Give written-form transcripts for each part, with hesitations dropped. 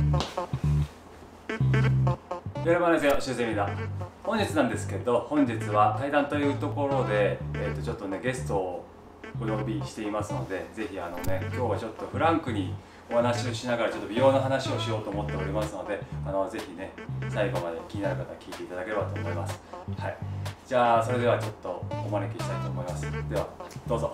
여러분 안녕하세요.シュウセミだ。本日なんですけど、本日は対談というところで、ちょっとねゲストをお呼びしていますので、ぜひ今日はちょっとフランクにお話をしながらちょっと美容の話をしようと思っておりますので、ぜひね最後まで気になる方は聞いていただければと思います。はい。じゃあそれではちょっとお招きしたいと思います。ではどうぞ。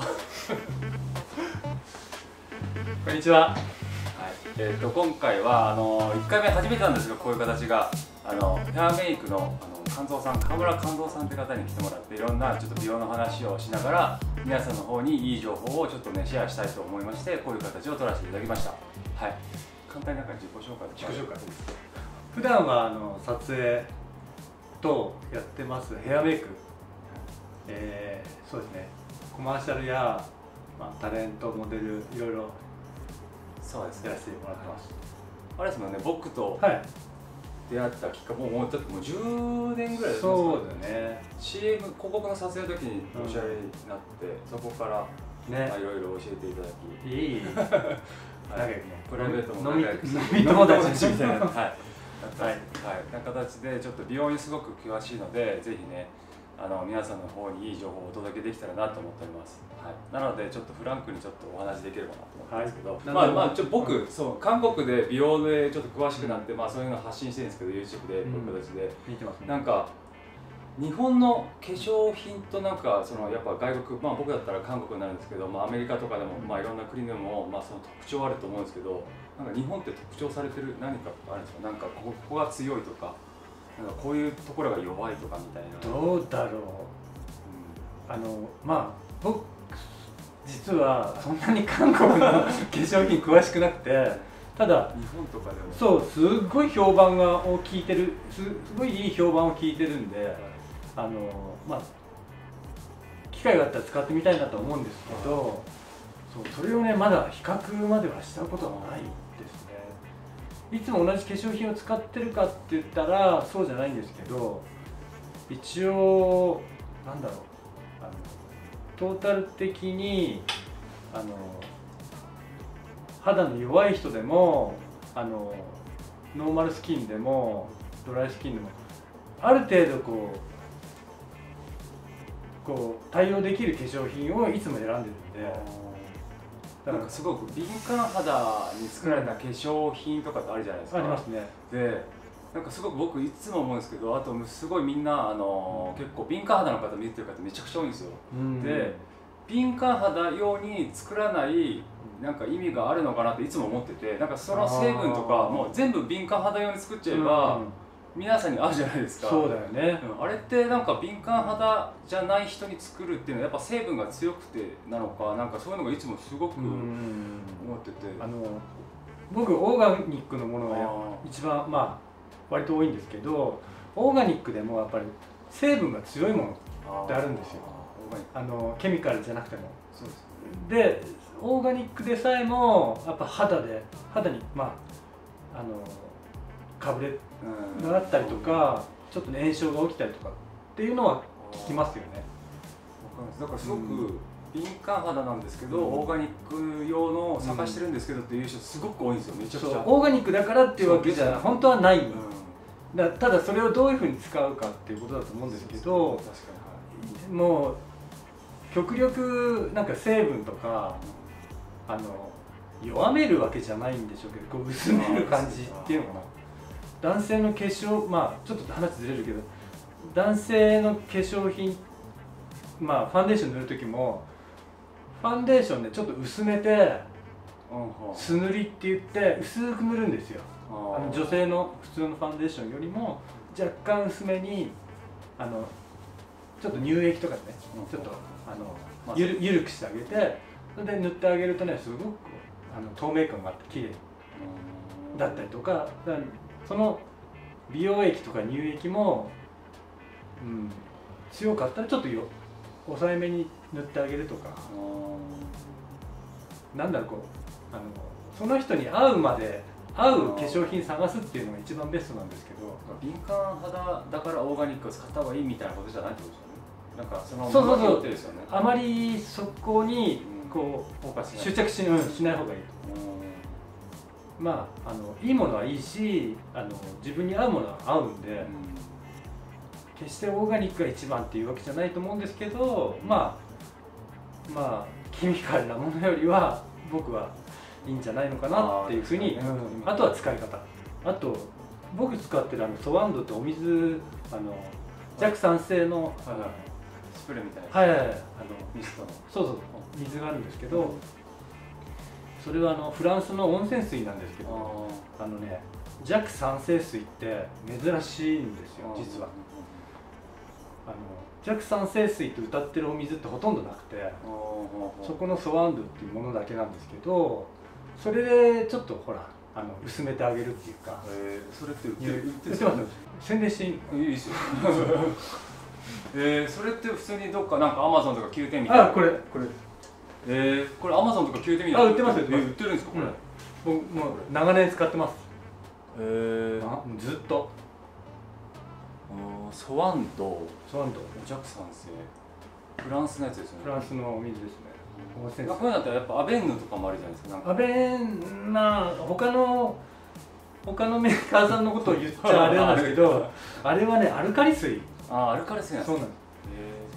こんにちは。はい。今回は1回目初めてなんですが、こういう形がヘアメイクの河村勘三さんって方に来てもらって、いろんなちょっと美容の話をしながら皆さんの方にいい情報をちょっとねシェアしたいと思いまして、こういう形を取らせていただきました。はい。簡単に自己紹介です。普段は撮影とやってますヘアメイク、そうですね、コマーシャルや、タレントモデルいろいろそうですやらせてもらってます。 あれですもんね、僕と出会ったきっかけもう10年ぐらいですか。 そうだね。 CM 広告の撮影の時におしゃれになって、そこからねいろいろ教えていただき、 いい仲良くね、 プライベートも飲み友達みたいなな形でちょっと美容にすごく詳しいので、ぜひね皆さんの方にいい情報をお届けできたらなと思っております。はい、なのでちょっとフランクにちょっとお話できればなと思ってるんですけど、僕そう韓国で美容でちょっと詳しくなって、そういうの発信してるんですけど、 YouTube でこういう形で見てますね。 なんか日本の化粧品とやっぱ外国、僕だったら韓国になるんですけど、アメリカとかでもいろんな国でもその特徴あると思うんですけど、なんか日本って特徴されてる何かあるんですか？なんかここが強いとか、なんかこういうところが弱いとかみたいな。 どうだろう。僕実はそんなに韓国の化粧品詳しくなくて、ただ日本とかでもそうすっごい評判を聞いてる、すごいいい評判を聞いてるんで、機会があったら使ってみたいなと思うんですけど、それをねまだ比較まではしたことはないですね。いつも同じ化粧品を使ってるかって言ったらそうじゃないんですけど、一応なんだろう、トータル的に肌の弱い人でもノーマルスキンでもドライスキンでもある程度こう対応できる化粧品をいつも選んでるんで、 なんかすごく敏感肌に作られた化粧品とかってあるじゃないですか。 ありますね。 でなんかすごく僕いつも思うんですけど、あとすごいみんな結構敏感肌の方見てる方めちゃくちゃ多いんですよ。で敏感肌用に作らないなんか意味があるのかなっていつも思ってて、なんかその成分とかもう全部敏感肌用に作っちゃえば皆さんに合うじゃないですか。 そうだよね。 あれってなんか敏感肌じゃない人に作るっていうのはやっぱ成分が強くてなのか、なんかそういうのがいつもすごく思ってて、 僕オーガニックのものが一番割と多いんですけど、オーガニックでもやっぱり成分が強いものってあるんですよ。ケミカルじゃなくても。 そうです。 でオーガニックでさえもやっぱ肌にかぶれがあったりとか、ちょっと炎症が起きたりとかっていうのは聞きますよね。 だからすごく敏感肌なんですけど、オーガニック用の探してるんですけどっていう人すごく多いんですよ。めちゃくちゃオーガニックだからっていうわけじゃ本当はない。ただそれをどういうふうに使うかっていうことだと思うんですけど、もう極力なんか成分とか弱めるわけじゃないんでしょうけど、薄める感じっていうのかな。男性の化粧、ちょっと話ずれるけど、男性の化粧品、ファンデーション塗る時もファンデーションでちょっと薄めて素塗りって言って薄く塗るんですよ。女性の普通のファンデーションよりも若干薄めにちょっと乳液とかでね、ちょっとゆるくしてあげて、それで塗ってあげるとね、すごく透明感があって綺麗だったりとか、その美容液とか乳液も、強かったらちょっと抑えめに塗ってあげるとか、なんだろう、その人に合うまで合う化粧品探すっていうのが一番ベストなんですけど、 敏感肌だからオーガニックを使った方がいいみたいなことじゃないってことですよね。なんかそのそうですよね。 あまりそこにこう執着しない方がいいと。 まあいいものはいいし自分に合うものは合うんで、決してオーガニックが一番っていうわけじゃないと思うんですけど、まあケミカルなものよりは僕はいいんじゃないのかなっていうふうに、あとは使い方。あと僕使ってるソワンドってお水弱酸性のスプレーみたいな、 ミストのそう水があるんですけど、それはフランスの温泉水なんですけど、弱酸性水って珍しいんですよ実は。弱酸性水って歌ってるお水ってほとんどなくて、そこのソワンドっていうものだけなんですけど、それでちょっとほら薄めてあげるっていうか。 それって売ってます。宣伝していい？ いいですよ。それって普通にどっかなんかアマゾンとか9点みたいな。 これこれアマゾンとか9点みたいな。 売ってますよ。 売ってるんですかこれ？ 僕もう長年使ってます。ずっと。 ソワンド弱酸性。フランスのやつですよね。 フランスのお水ですね。 こういうのだったらやっぱアベンヌとかもあるじゃないですか。 アベン他のメーカーさんのことを言っちゃあれなんですけど、あれはねアルカリ水。 アルカリ水なんですか。 そうなんです。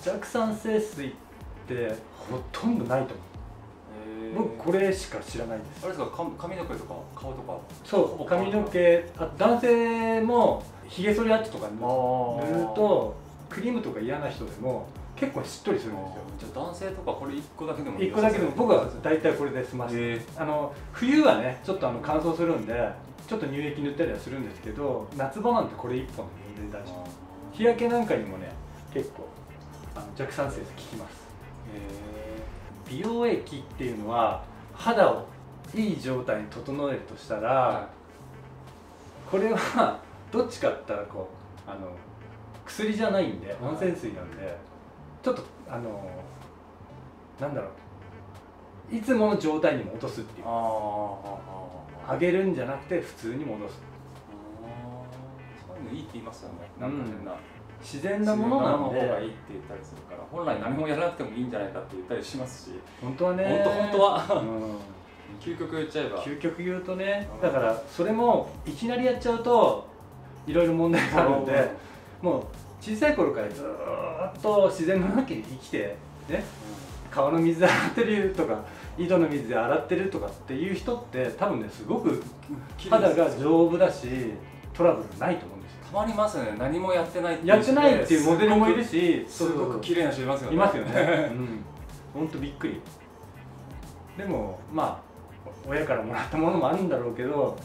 弱酸性水ってほとんどないと思う。僕これしか知らないです。 あれですか、髪の毛とか顔とか。 そう髪の毛、男性もひげ剃りアーチとかに塗るとクリームとか嫌な人でも結構しっとりするんですよ。 じゃあ男性とかこれ1個だけでも 1個だけでも僕は大体これで済まして、冬はねちょっと乾燥するんでちょっと乳液塗ったりはするんですけど、夏場なんてこれ1本で全然大丈夫。日焼けなんかにもね結構弱酸性効きます。美容液っていうのは肌をいい状態に整えるとしたら、これはどっちかって言ったら薬じゃないんで温泉水なんで、ちょっとなんだろう、いつもの状態に戻すっていう、上げるんじゃなくて普通に戻す。 そういうのいいって言いますよね。なんか変な自然なものなので方がいいって言ったりするから、本来何もやらなくてもいいんじゃないかって言ったりしますし、 本当はね、 本当は究極言っちゃえば、 究極言うとね、だからそれもいきなりやっちゃうといろいろ問題があるんで、もう小さい頃からずっと自然の中に生きてね、川の水で洗ってるとか井戸の水で洗ってるとかっていう人って多分ねすごく肌が丈夫だしトラブルないと思うんですよ。 たまにいますよね、何もやってないっていうモデルもいるし、 すごく綺麗な人いますよね。 いますよね。本当びっくり。でもまあ親からもらったものもあるんだろうけど、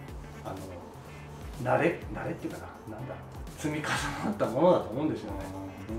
慣れっていうかなんだ、積み重なったものだと思うんですよね。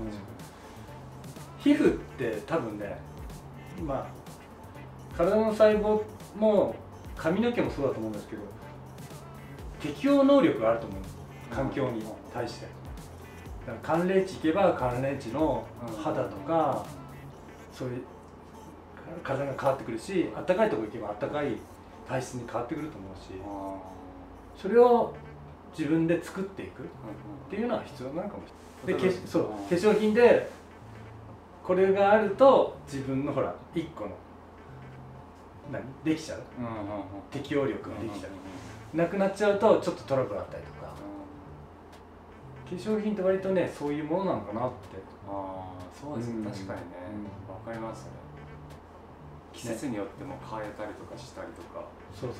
皮膚って多分ね、まあ体の細胞も髪の毛もそうだと思うんですけど、適応能力があると思うんです。環境に対して。だから寒冷地行けば寒冷地の肌とかそういう体が変わってくるし、暖かいところ行けば暖かい体質に変わってくると思うし、それを自分で作っていくっていうのは必要なのかもしれない。で化粧品でこれがあると自分のほら1個のできちゃう、適応力ができちゃう、なくなっちゃうとちょっとトラブルあったりとか、化粧品って割とねそういうものなのかなって。 そうですね、確かにね、わかりますね。季節によっても変えたりとかしたりとか、 そう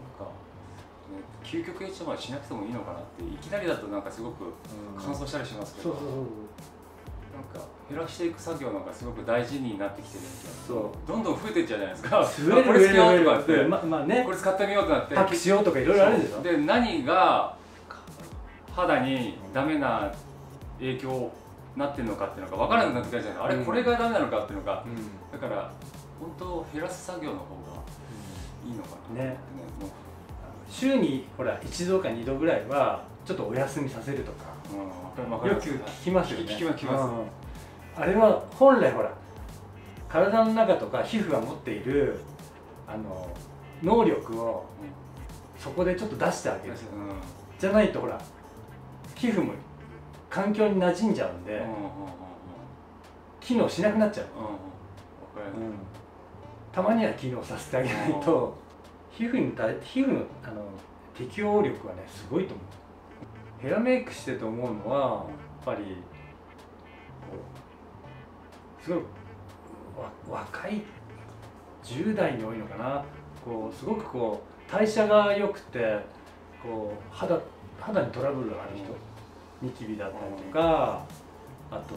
究極一番しなくてもいいのかなって。いきなりだとなんかすごく乾燥したりしますけど、なんか減らしていく作業なんかすごく大事になってきてるんですよ。どんどん増えていっちゃうじゃないですか。これつけようとかって、これ使ってみようとなって、 パックしようとかいろいろあるでしょ。 で何が肌にダメな影響になってるのかっていうのが分からなくなってきたじゃないですか。あれこれがダメなのかっていうのが、だから本当減らす作業の方がいいのかなね。 週にほら1度か2度ぐらいはちょっとお休みさせるとか、よく聞きますよね。 聞きます。 あれは本来ほら体の中とか皮膚が持っている能力をそこでちょっと出してあげる。じゃないとほら皮膚も環境に馴染んじゃうんで機能しなくなっちゃう。たまには機能させてあげないと皮膚の適応力はねすごいと思う。ヘアメイクしてて思うのはやっぱりすごい若い10代に多いのかな、すごく代謝が良くて肌にトラブルがある人、ニキビだったりとか、あと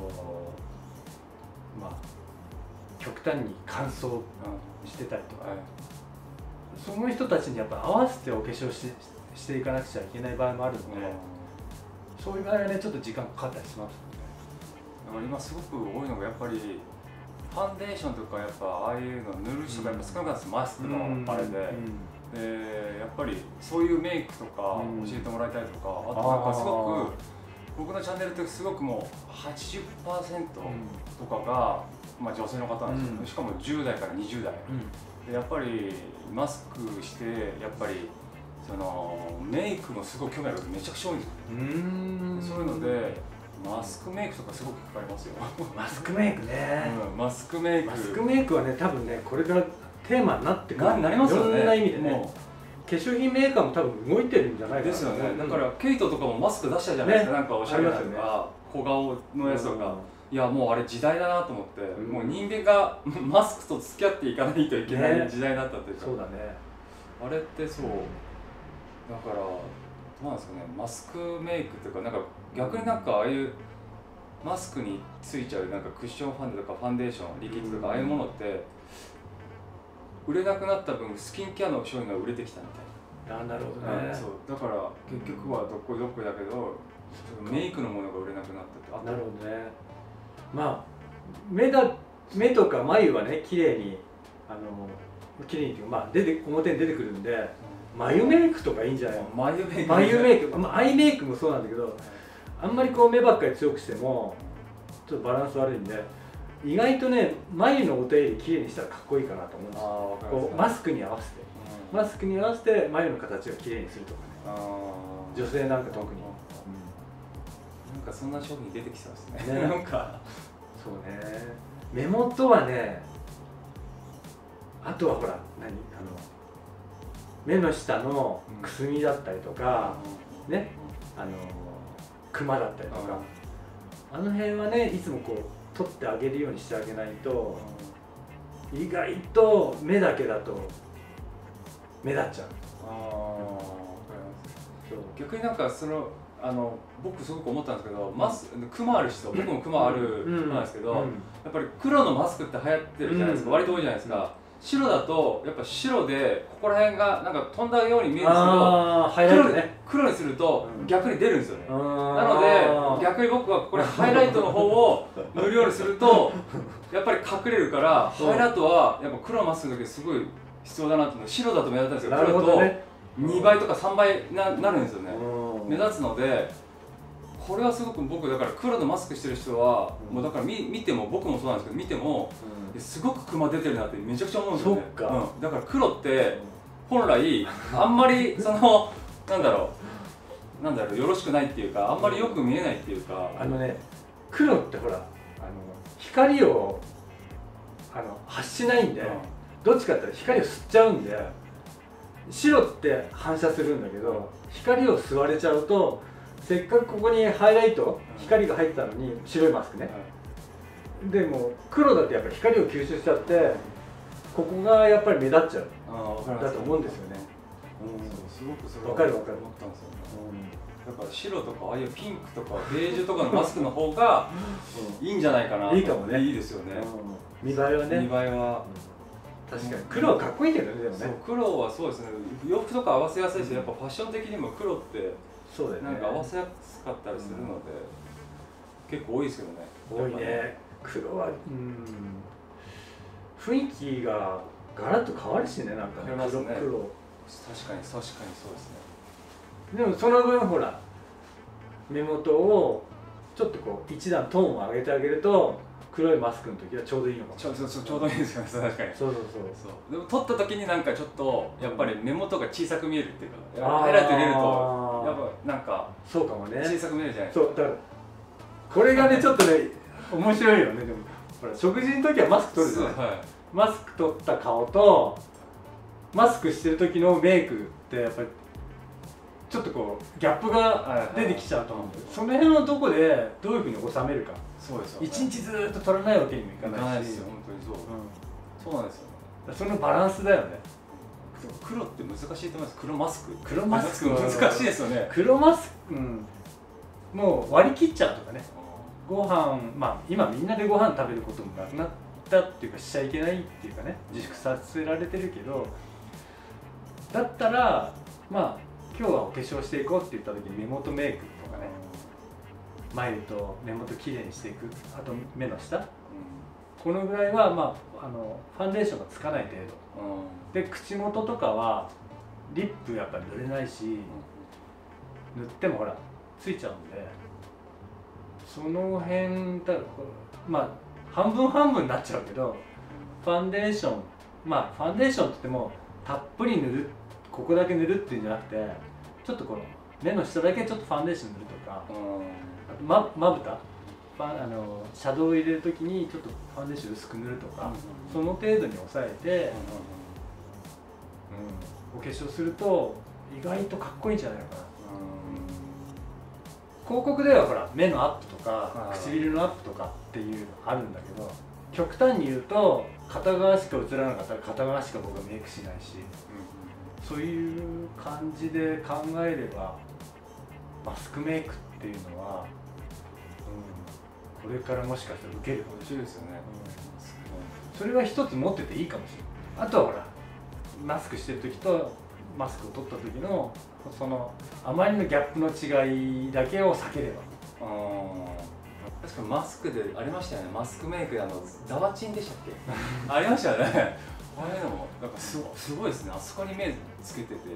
極端に乾燥してたりとか、その人たちにやっぱ合わせてお化粧していかなくちゃいけない場合もあるので、そういう場合はねちょっと時間かかったりしますよね。 今すごく多いのがやっぱりファンデーションとかやっぱああいうの塗る人がやっぱ少なかったです、マスクのあれで、やっぱりそういうメイクとか教えてもらいたいとか、あとなんかすごく僕のチャンネルってすごくもう 80% とかが、女性の方なんですよ、しかも10代から20代、でやっぱりマスクしてやっぱりそのメイクもすごい興味ある方めちゃくちゃ多いんですよ。そういうのでマスクメイクとかすごくかかりますよ。 マスクメイクね、 マスクメイクはね多分ねこれからテーマになってくる、 なりますよね。 いろんな意味でね。化粧品メーカーも多分動いてるんじゃないかなですよね。だからケイトとかもマスク出したじゃないですか、なんかおしゃれなとか小顔のやつとか、いやもうあれ時代だなと思って、もう人間がマスクと付き合っていかないといけない時代になったというか、 そうだね。 あれってそうだからどうなんですかね、マスクメイクっていうか、なんか逆になんかああいうマスクについちゃうなんかクッションファンデとかファンデーション、リキッドとかああいうものって売れなくなった分スキンケアの商品が売れてきたみたいな。 なるほどね。 そうだから結局はどっこいどっこいだけど、メイクのものが売れなくなったって。 なるほどね。目とか眉はね綺麗に綺麗にっていうか表に出てくるんで、眉メイクとかいいんじゃないの。眉メイク、アイメイクもそうなんだけど、あんまり目ばっかり強くしてもちょっとバランス悪いんで、意外とね眉のお手入れ綺麗にしたらかっこいいかなと思うんですよ。マスクに合わせて、眉の形を綺麗にするとかね。女性なんか特に。 なんかそんな商品出てきそうですね。なんかそうね。目元はね、あとはほら目の下のくすみだったりとか、ね、クマだったりとか、あの辺はねいつも取ってあげるようにしてあげないと、意外と目だけだと目立っちゃう。 逆になんか僕すごく思ったんですけど、クマある人、僕もクマあるなんですけど、やっぱり黒のマスクって流行ってるじゃないですか、割と多いじゃないですか。白だとやっぱ白でここら辺がなんか飛んだように見えるんですけど、黒にすると逆に出るんですよね。なので逆に僕はこれハイライトの方を塗るようにするとやっぱり隠れるから、ハイライトはやっぱ黒のマスクだけすごい必要だなっていうの。白だと目立たないんですけど、黒だと2倍とか3倍なるんですよね。目立つので、これはすごく僕だから黒のマスクしてる人はもうだから見ても、僕もそうなんですけど見てもすごくクマ出てるなってめちゃくちゃ思うんですよね。だから黒って本来あんまりなんだろう、よろしくないっていうか、あんまりよく見えないっていうか、 黒ってほら光を発しないんで、どっちかっていうと光を吸っちゃうんで、白って反射するんだけど光を吸われちゃうと、せっかくここにハイライト、光が入ってたのに、白いマスクね、でも黒だってやっぱり光を吸収しちゃって、ここがやっぱり目立っちゃうだと思うんですよね。 すごくそれは分かる思ったんですよね。だから白とかああいうピンクとかベージュとかのマスクの方がいいんじゃないかな。 いいかもね。 いいですよね。 見栄えはね。 見栄えは確かに黒はかっこいいけどね。でもね、 黒はそうですね。洋服とか合わせやすいし、やっぱファッション的にも黒ってなんか合わせやすかったりするので、結構多いですけどね。 多いね。黒は雰囲気がガラッと変わるしね、なんかね。黒。確かにそうですね。 でもその分ほら目元をちょっと一段トーンを上げてあげると、黒いマスクの時はちょうどいいのかも。ちょうどいいですよね。確かに。 そう。 でも撮った時になんかちょっとやっぱり目元が小さく見えるっていうか、ハイライト入れるとやっぱなんかそうかもね。 小さく見えるじゃないですか。 そうだからこれがねちょっとね面白いよね。でもほら食事の時はマスク取るじゃない。マスク取った顔とマスクしてる時のメイクってやっぱりちょっとこうギャップが出てきちゃうと思うんだよ。その辺はどこでどういうふうに収めるか。 そうですよね。 一日ずーっと取らないわけにもいかないし、 ですよ、本当にそう、そうなんですよね。 そのバランスだよね。 黒って難しいと思います。黒マスク、 黒マスク難しいですよね。 黒マスク、もう割り切っちゃうとかね。ご飯、まあ今みんなでご飯食べることもなくなったっていうか、しちゃいけないっていうかね、自粛させられてるけど、だったらまあ今日はお化粧していこうって言った時に目元メイクとかね、眉と目元きれいにしていく、あと目の下、このぐらいはまあファンデーションがつかない程度、で口元とかはリップやっぱり塗れないし、塗ってもほらついちゃうんで、その辺だまあ半分半分になっちゃうけど、ファンデーション、まあファンデーションって言ってもたっぷり塗る、ここだけ塗るっていうんじゃなくて、ちょっとこの目の下だけちょっとファンデーション塗るとか、あとまぶた、シャドウを入れるときにちょっとファンデーション薄く塗るとか、その程度に抑えて、お化粧すると意外とかっこいいんじゃないのかな。広告ではほら目のアップとか唇のアップとかっていうのあるんだけど、極端に言うと片側しか映らなかったら片側しか僕はメイクしないし、そういう感じで考えればマスクメイクっていうのは、これからもしかしたら受けるかもしれないですよね。それは一つ持ってていいかもしれない。あとはほらマスクしてる時とマスクを取った時のそのあまりのギャップの違いだけを避ければ。 確かにマスクでありましたよね。マスクメイクでザワチンでしたっけありましたよね。あれでもなんかすごいですね。あそこに目つけててね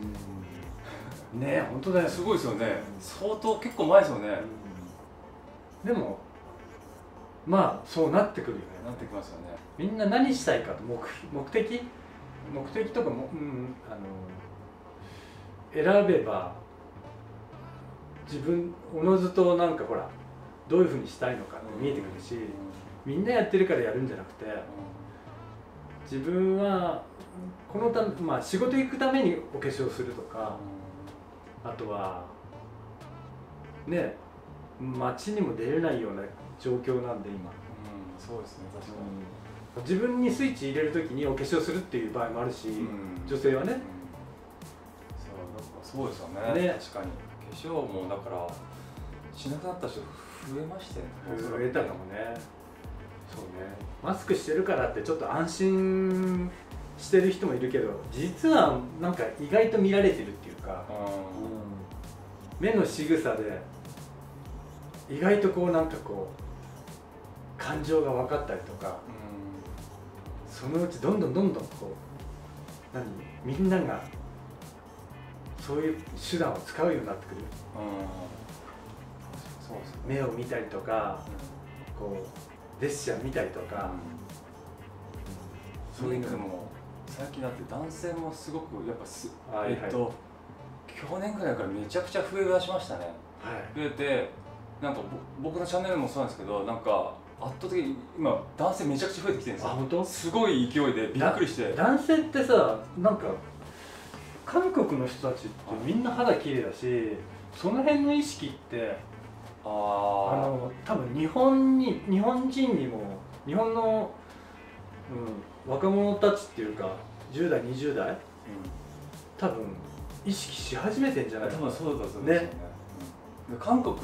え、本当だよ。 すごいですよね。相当結構前ですよね。 でもまあそうなってくるよね。 なってきますよね。 みんな何したいかと、目的とかも、選べば自分おのずとなんかほらどういうふうにしたいのかって見えてくるし、みんなやってるからやるんじゃなくて、自分はこのため、まあ仕事行くためにお化粧するとか、あとはね街にも出れないような状況なんで今。 そうですね、確かに。 自分にスイッチ入れるときにお化粧するっていう場合もあるし、女性はね。 そうですよね。確かに化粧もだからしなくなった人増えましたよね。 増えたかもね。そうね。マスクしてるからってちょっと安心してる人もいるけど、実はなんか意外と見られてるっていうか、目の仕草で意外とこうなんかこう感情が分かったりとか、そのうちどんどんこうみんながそういう手段を使うようになってくる。そうですね。目を見たりとか、こうジェスチャー見たりとか、 そういうのも最近だって男性もすごくやっぱ去年ぐらいからめちゃくちゃ増え出しましたね。増えて、なんか僕のチャンネルもそうなんですけど、なんか圧倒的に今男性めちゃくちゃ増えてきてるんですよ。 本当？ すごい勢いでびっくりして。 男性ってさ、なんか韓国の人たちってみんな肌綺麗だし、その辺の意識って多分日本人にも日本の、若者たちっていうか10代20代、多分意識し始めてんじゃないかな。 多分そうだと思うんですよね。韓国って、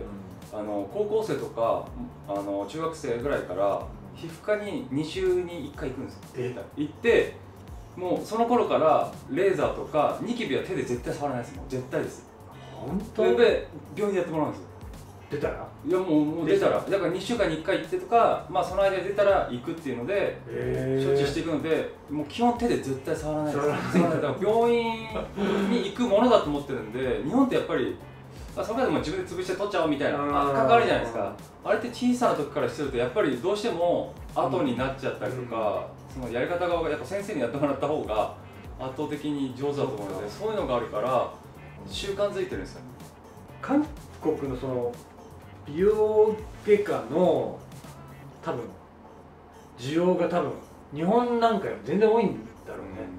高校生とか中学生ぐらいから皮膚科に2週に1回行くんですよ。行ってもうその頃からレーザーとかニキビは手で絶対触らないです。もう絶対です。 本当？ で病院でやってもらうんですよ。 出たら？いやもう出たら、だから2週間に1回行ってとか、まあその間で出たら行くっていうので処置していくので、もう基本手で絶対触らないです。だから病院に行くものだと思ってるんで、日本ってやっぱりそれでも自分で潰して取っちゃおうみたいな関わりじゃないですか。あれって小さな時からしてるとやっぱりどうしても後になっちゃったりとか、そのやり方がやっぱ先生にやってもらった方が圧倒的に上手だと思うので、そういうのがあるから習慣づいてるんですよ。 韓国のその美容外科の多分需要が多分日本なんかより全然多いんだろうね。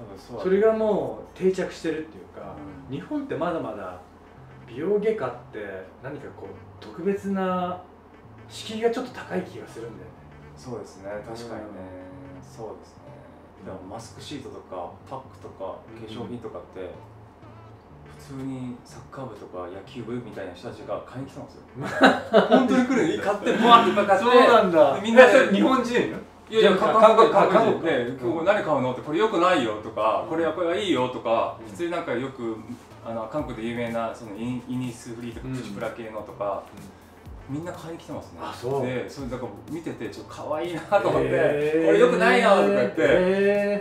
分そうだそれがもう定着してるっていうか、 うん日本ってまだまだ美容外科って何かこう特別な敷居がちょっと高い気がするんだよね。 そうですね、確かにね、そうですね。でもマスクシートとかパックとか化粧品とかって普通にサッカー部とか野球部みたいな人たちが買いに来たんですよ。本当に来る、買ってバーっていっぱい買って、 そうなんだ。 みんなで日本人？ いやいや、韓国で、 うん何買うのって、これ良くないよとか、これはいいよとか、普通になんかよく韓国で有名なそのイニスフリーとかプチプラ系のとか、みんな買いに来てますね。 あ、そう。 で、それだから見ててちょっと可愛いなと思って、これ良くないなとか言って、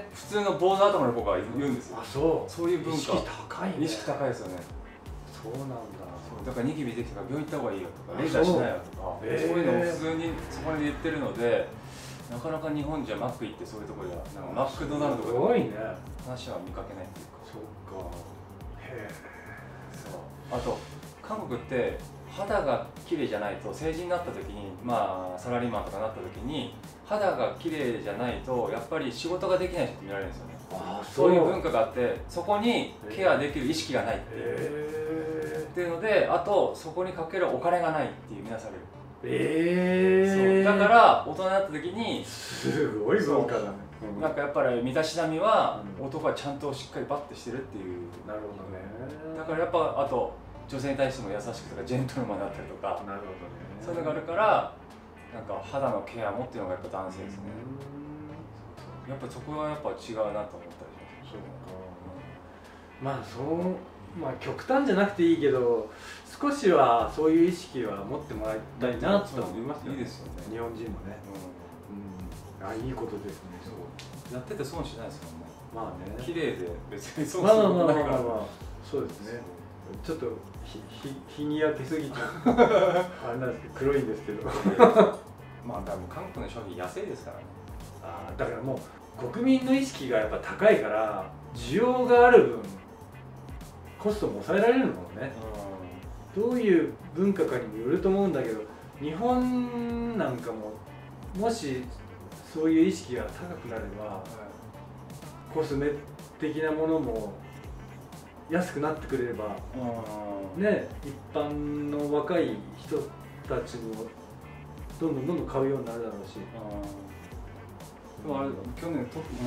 普通の坊主頭の子が言うんですよ。 あ、そう。 そういう文化。 意識高いね。 意識高いですよね。 そうなんだ。 だからニキビできたから病院行った方がいいよとか、レーザーしないよとか、そういうのを普通にそこで言ってるので。なかなか日本じゃマック行ってそういうところではなんかマクドナルドとかすごいね。 話は見かけないっていうか。 そっか。へえ。 そう。あと韓国って肌が綺麗じゃないと成人になった時にまあサラリーマンとかなった時に肌が綺麗じゃないとやっぱり仕事ができない人って見られるんですよね。 あ、 そういう文化があってそこにケアできる意識がないっていうので、あとそこにかけるお金がないっていう見なされる。そうだから大人になった時にすごい文化だね。 なんかやっぱり身だしなみは男はちゃんとしっかりバッてしてるっていう。 なるほどね。 だからやっぱあと女性に対しても優しくとかジェントルマンだったりとか、 なるほどね。 そういうのがあるからなんか肌のケアもっていうのがやっぱ男性ですね。やっぱそこはやっぱ違うなと思ったりします。 そうか。まあまあ極端じゃなくていいけど少しはそういう意識は持ってもらいたいなと思いますよね。 いいですよね。 日本人もね。あ、いいことですね。 やってて損しないですもんね。 まあね。 綺麗で別に損することないから。 そうですね。ちょっと日に焼けすぎちゃう。あれなんですけど黒いんですけど。 まあ多分韓国の商品安いですからね。 あ、だからもう国民の意識がやっぱ高いから需要がある分コストも抑えられるもんね。どういう文化かにもよると思うんだけど、日本なんかももしそういう意識が高くなれば、コスメ的なものも安くなってくれれば、ね、一般の若い人たちもどんどん買うようになるだろうし。 でもあれ去年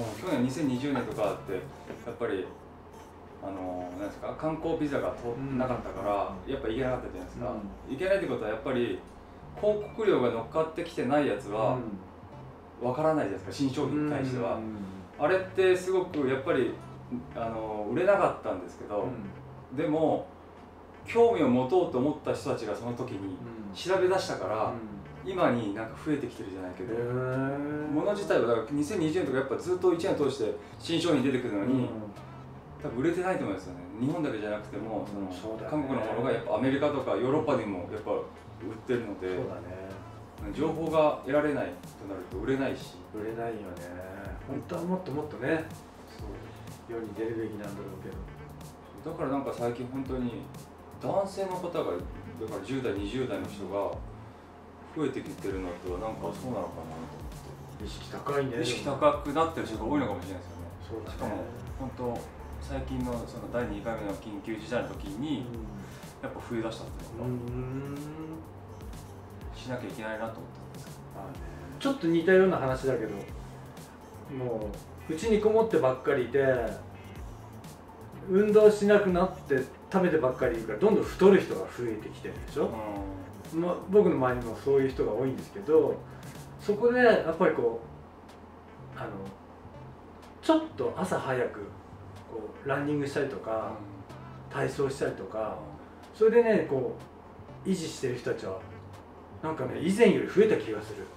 2020年とかってやっぱりなんですか、観光ビザがなかったから、やっぱ行けなかったじゃないですか。行けないってことはやっぱり広告料が乗っかってきてないやつはわからないじゃないですか、新商品に対しては。あれってすごくやっぱり売れなかったんですけど、でも興味を持とうと思った人たちがその時に調べ出したから、今になんか増えてきてるじゃないけど、もの自体はだから2020年とかやっぱずっと1年通して新商品出てくるのに、多分売れてないと思うんですよね。日本だけじゃなくても韓国のものがやっぱアメリカとかヨーロッパにもやっぱ売ってるので、情報が得られないとなると売れないし。 売れないよね。本当はもっともっとね、世に出るべきなんだろうけど。 だからなんか最近本当に男性の方がだから10代20代の人が増えてきてるのとはなんかそうなのかなと思って。 意識高いね。 意識高くなってる人が多いのかもしれないですよね。しかも本当最近のその第2回目の緊急事態の時にやっぱ増えだしたっていうのかしなきゃいけないなと思ったんですけど、 ちょっと似たような話だけど、もううちにこもってばっかりで運動しなくなって食べてばっかりいるからどんどん太る人が増えてきてるでしょ。僕の周りにもそういう人が多いんですけど、そこでやっぱりこうちょっと朝早くこうランニングしたりとか、体操したりとか、それでねこう維持してる人たちはなんかね以前より増えた気がする。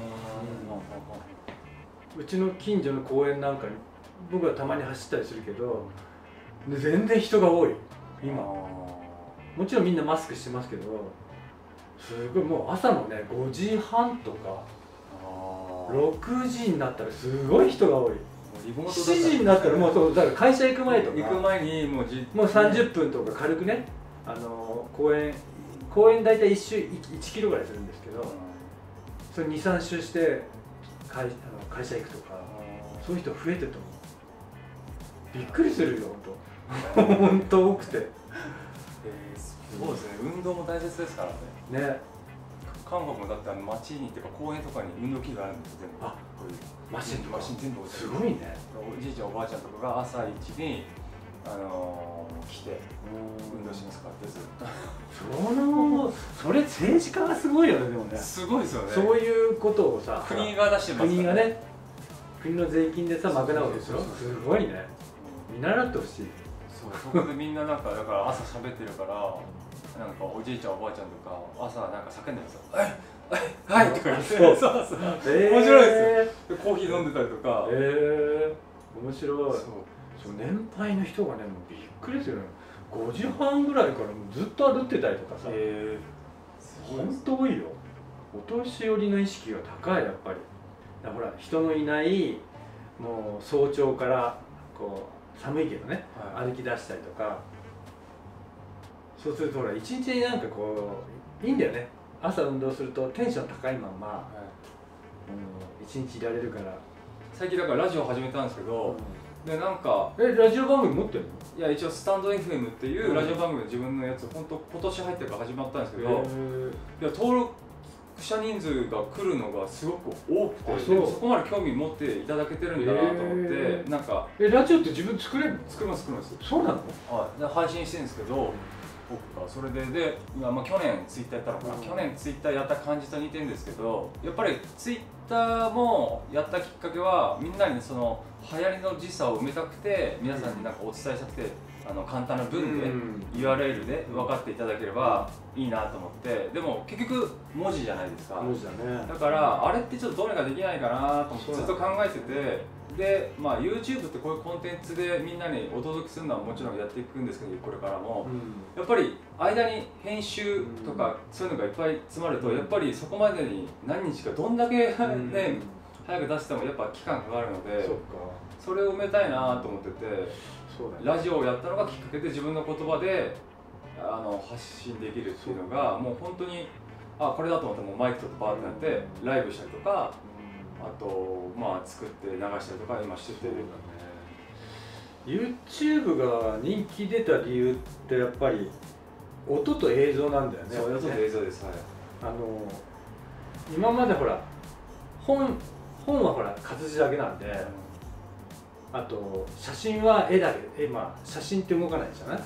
うちの近所の公園なんかに僕はたまに走ったりするけど、全然人が多い今。もちろんみんなマスクしてますけど、すごいもう朝のね5時半とか6時になったらすごい人が多い。7時になったらもうそうだから会社行く前とか行く前にもう 30分とか軽くね、公園大体1周1キロぐらいするんですけど、それ 2,3 周して会社行くとか、そういう人増えてると思う。 びっくりするよ本当本当多くて。 そうですね、運動も大切ですからね。 ね、 韓国もだって街にっていうか公園とかに運動器具あるんですよ、全部。 あ、 こういうマシンとか全部置いてる。 すごいね。 おじいちゃんおばあちゃんとかが朝一に来て運動しますからってずっと。 それ政治家がすごいよね。でもね、 すごいですよね。 そういうことをさ、 国が出してますから国がね、国の税金でさ賄うわけでしょ。 そうそうそうすごいね。見習ってほしい。 そこでみんななんかだから朝喋ってるからなんかおじいちゃんおばあちゃんとか朝なんか叫んでるんですよ。はいはいはいとか言って、そうそう面白いですよ。でコーヒー飲んでたりとか。 面白い。そう年配の人がね、もうびっくりするの。5時半ぐらいからもうずっと歩ってたりとかさ。本当多いよ。お年寄りの意識が高い、やっぱり。だからほら人のいないもう早朝からこう寒いけどね、はい、歩き出したりとか。そうするとほら一日になんかこういいんだよね。朝運動するとテンション高いまま、はい、一日いられるから。 最近だからラジオ始めたんですけど、でなんかラジオ番組持ってるの？ いや一応スタンド FM っていうラジオ番組の自分のやつ本当今年入ってから始まったんですけど、いや登録者人数が来るのがすごく多くて、そこまで興味持っていただけてるんだなと思って、なんかラジオって自分作れるの？ 作ります。 そうなの？ はい。で配信してるんですけど。僕がそれでまあ、去年ツイッターやったのかな、去年ツイッターやった感じと似てるんですけど、やっぱりツイッターもやったきっかけはみんなにその流行りの時差を埋めたくて皆さんになんかお伝えしたくて簡単な文で URL で分かっていただければいいなと思って、でも結局文字じゃないですか。 文字だね。 だからあれってちょっとどうにかできないかなと思ってずっと考えてて。でまあ、YouTube ってこういうコンテンツでみんなにお届けするのはもちろんやっていくんですけど、これからも、やっぱり間に編集とかそういうのがいっぱい詰まると、やっぱりそこまでに何日かどんだけ、ね、早く出してもやっぱ期間かかるので、それを埋めたいなと思ってて、ラジオをやったのがきっかけで自分の言葉で発信できるっていうのがもう本当にこれだと思ってもマイクとバーってやってライブしたりとか。あとまあ作って流したりとか今してて、 YouTube が人気出た理由ってやっぱり音と映像なんだよね。 そう、音と映像です。はい。 今までほら本はほら活字だけなんで、あと写真は絵だけ、写真って動かないじゃない、はい、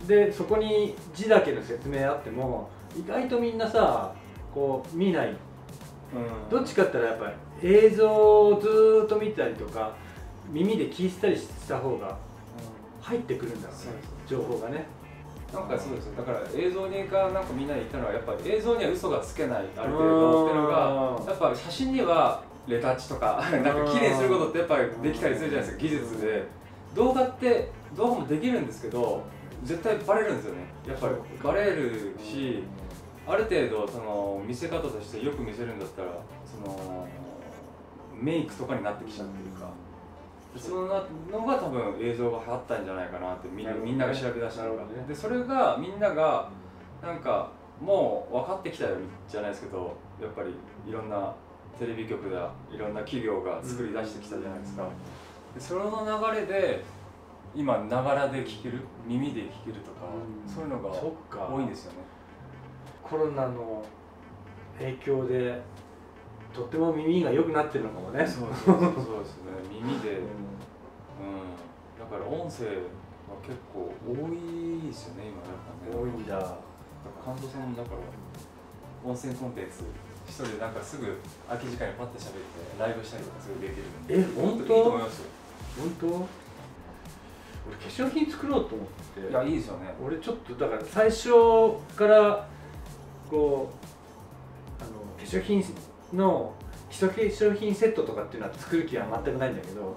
でそこに字だけの説明あっても意外とみんなさこう見ない。どっちかって言ったらやっぱり映像をずーっと見たりとか耳で聞いたりした方が入ってくるんだろうね、情報がね。 なんかそうですよ。だから映像になんかみんなで言ったのはやっぱり映像には嘘がつけないある程度っていうのがやっぱ写真にはレタッチとかなんか綺麗にすることってやっぱりできたりするじゃないですか、技術で。動画もできるんですけど絶対バレるんですよね。やっぱりバレるし。ある程度その見せ方としてよく見せるんだったらそのメイクとかになってきちゃうっていうか、そののが多分映像が流行ったんじゃないかなってみんなが調べ出したのが、でそれがみんながなんかもう分かってきたよじゃないですけど、やっぱりいろんなテレビ局だいろんな企業が作り出してきたじゃないですか。でその流れで今ながらで聴ける耳で聴けるとか、そういうのが多いんですよね。 コロナの影響でとっても耳が良くなってるのかもね。 そうですね。耳で、だから音声は結構多いですよね今やっぱね。 多いんだ。 関東さんもだから音声コンテンツ一人でなんかすぐ空き時間にパッて喋ってライブしたりとかすぐできるんで。 本当？ いいと思いますよ。 本当？俺化粧品作ろうと思って。 いやいいですよね。 俺ちょっとだから最初からこう化粧品の基礎化粧品セットとかっていうのは作る気は全くないんだけど、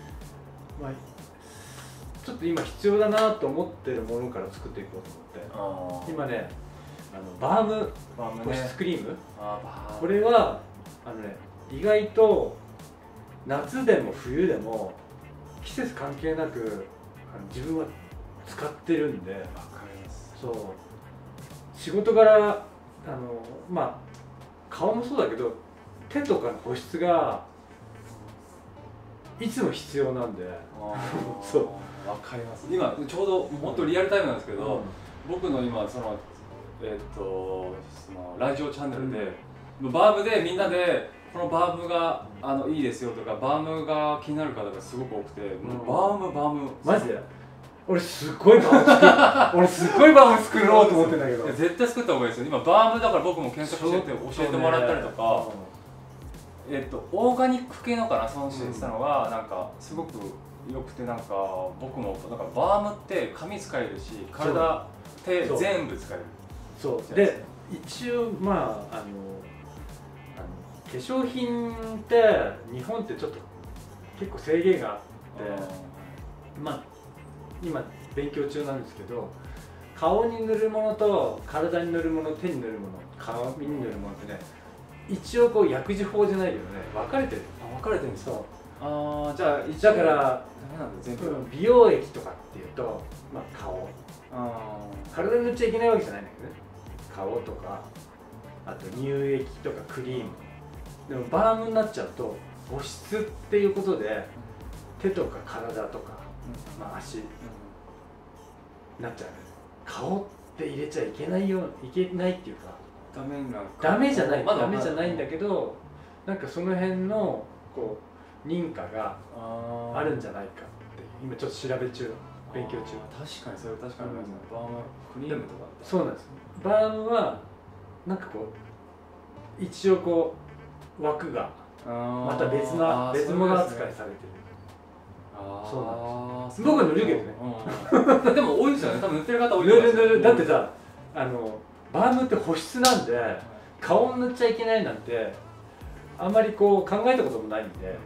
ちょっと今必要だなと思ってるものから作っていこうと思って、今ねバーム保湿クリーム、これは意外と夏でも冬でも季節関係なく自分は使ってるんで。わかります。そう仕事柄顔もそうだけど手とかの保湿がいつも必要なんで。 そう、わかります。今ちょうど本当リアルタイムなんですけど、僕の今そのラジオチャンネルで、バームでみんなでこのバームがいいですよとか、バームが気になる方がすごく多くて、バームマジで俺すっごいバーム作ろうと思ってんだけど、 絶対作った方がいいですよ。今バームだから僕も検索してて教えてもらったりとか、オーガニック系のかな、その人言ってたのがなんかすごく良くて、なんか僕もなんかバームって髪使えるし体手全部使える。 そうで、一応まあ化粧品って日本ってちょっと結構制限があって、まあ今勉強中なんですけど、顔に塗るものと体に塗るもの、手に塗るもの、髪に塗るものってね、一応こう薬事法じゃないけどね、分かれてる。 分かれてるんですか。じゃあだから全部美容液とかっていうと、まあ顔、体に塗っちゃいけないわけじゃないんだけどね、顔とか、あと乳液とかクリーム。でもバームになっちゃうと保湿っていうことで手とか体とか、まあ足、なっちゃう。顔って入れちゃいけないよ、いけないっていうか、ダメじゃない、ダメじゃないんだけど、なんかその辺のこう認可があるんじゃないかって、今ちょっと調べ中、勉強中。 確かにそれ確かにありますね。バームクリームとか。 そうなんです。バームはなんかこう一応こう枠がまた別物扱いされてる。そうなんです。僕は塗るけどね。 でも多いですよね。多分塗ってる方多い。 塗る。だってさ、バームって保湿なんで顔塗っちゃいけないなんてあんまりこう考えたこともないんで、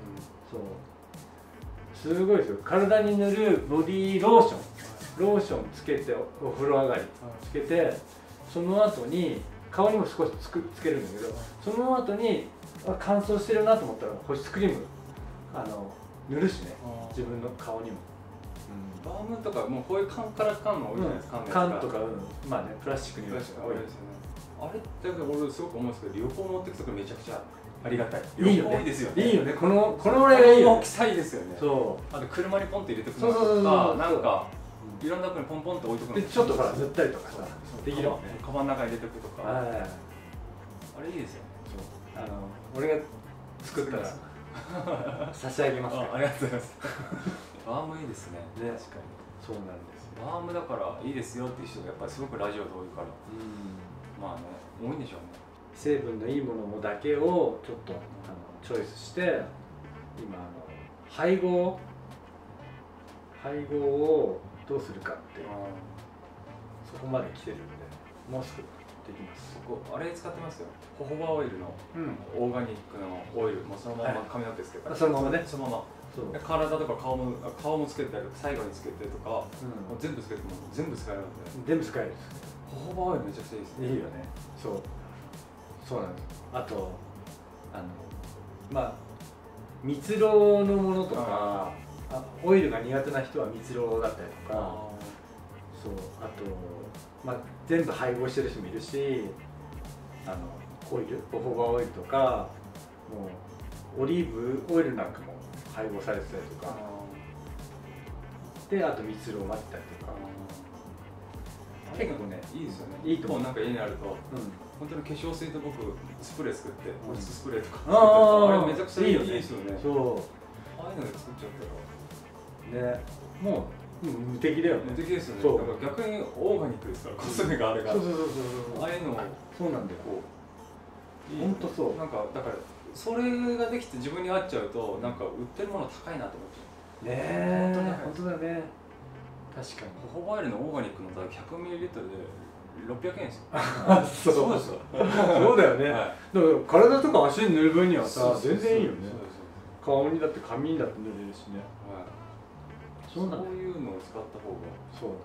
そうすごいですよ。体に塗るボディーローションつけて、お風呂上がりつけて、その後に顔にも少しつけるんだけど、その後に乾燥してるなと思ったら保湿クリーム塗るしね、自分の顔にも。 バームとかもうこういう缶から缶の多いじゃないですか。 缶とか、まあね、プラスチックに多いですよね。 あれって俺すごく思うんですけど、旅行持ってくとめちゃくちゃありがたい。 いいよね。 いいですよね。 いいよね。このぐらいがいいよね。 大きさいいですよね。 そう。 あと車にポンって入れてくのとか、なんかいろんなとこにポンポンって置いとくの。 でちょっとほら塗ったりとかさ、できるもんね。 カバンの中に入れておくとか。あれいいですよね。 俺が作ったら差し上げますから。 ありがとうございます。バームいいですね。 確かに。そうなんです。 バームだからいいですよっていう人がやっぱりすごくラジオで多いから。まあね、多いんでしょうね。 成分のいいものだけをちょっとチョイスして、今配合をどうするかってそこまで来てるんで、もうすぐできます。 あれ使ってますよ。ホホバオイルのオーガニックのオイル、もうそのまま髪の毛つけたり、 そのままね、 そのまま体とか顔もつけたり、最後につけてとか、全部つけても全部使えるんで。 全部使える。 ホホバオイルめちゃくちゃいいですね。 いいよね。そうなんです。あとまあ蜜蝋のものとか、オイルが苦手な人は蜜蝋だったりとか、そう、あとまあ全部配合してる人もいるし、オイル、ホホバオイルとか、もうオリーブオイルなんかも配合されてたりとか、であと蜜蝋を混ぜたりとか、結構ね、 いいですよね。 いいと思う。 なんか家にあると、本当に化粧水と僕スプレー作って保湿スプレーとかあれめちゃくちゃいいですよね。そう、ああいうので作っちゃったらね、もう無敵だよね。無敵ですよね。だから逆にオーガニックですから、コスメがあれが。そうああいうのもそうなんだよ。本当そう。 なんかだからそれができて自分に合っちゃうと、なんか売ってるもの高いなと思っちゃう。 ねえ、本当だね。確かに。 ホホバオイルのオーガニックの 100ml で600円ですよ。 そうですよ。そうだよね。だから体とか足に塗る分にはさ、全然いいよね。顔にだって髪にだって塗れるしね。 そういうのを使った方が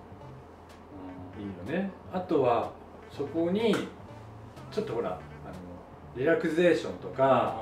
いいよね。あとはそこにちょっとほらリラクゼーションとか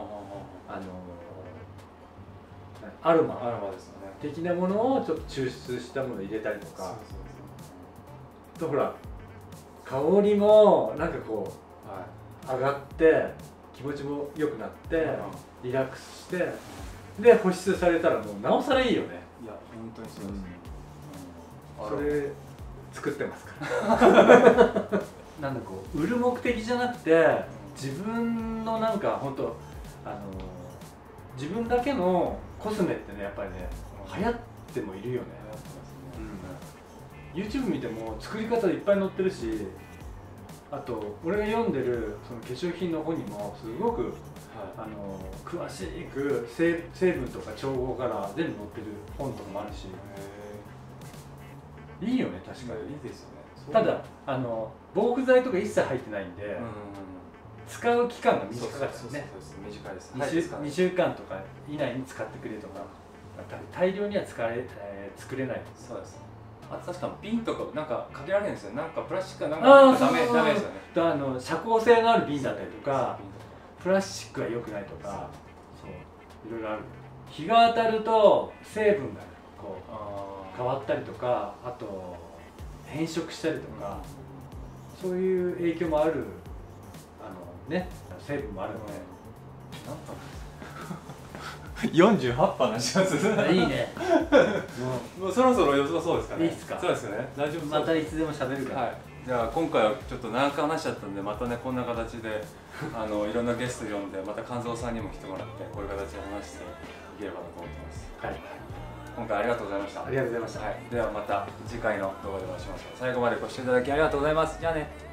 アロマですよね的なものをちょっと抽出したものを入れたりとか、とほら香りもなんかこう上がって気持ちも良くなってリラックスしてで保湿されたらもうなおさらいいよね。 いや本当にそうですね、 それ作ってますからなんだこう売る目的じゃなくて自分のなんか本当自分だけのコスメってねやっぱりね流行ってもいるよね。YouTube 見ても作り方いっぱい載ってるし、あと俺が読んでるその化粧品の本にもすごく、詳しく成分とか調合から全部載ってる本とかもあるし、いいよね確かに。 いいですよね。 ただ防腐剤とか一切入ってないんで、使う期間が短かったですね。 短いです。 2週間とか以内に使ってくれとか、大量には作れない。 そうです。あと確か瓶とかなんかかけられるんですよ。なんかプラスチックがなんかダメですよね。 遮光性のある瓶だったりとか、プラスチックは良くないとか、そういろいろある。日が当たると成分がこう変わったりとか、あと変色したりとか、そういう影響もある成分もあるので。 48分のします。 いいね。 もうそろそろ良さそうですかね。 いいですか。 そうですよね。大丈夫。 またいつでも喋るから。 はい。じゃあ今回はちょっと長く話しちゃったんで、またねこんな形でいろんなゲスト呼んで、また肝臓さんにも来てもらってこういう形で話していければなと思ってます。はい。今回ありがとうございました。 ありがとうございました。 はい。ではまた次回の動画でお会いしましょう。最後までご視聴いただきありがとうございます。じゃあね。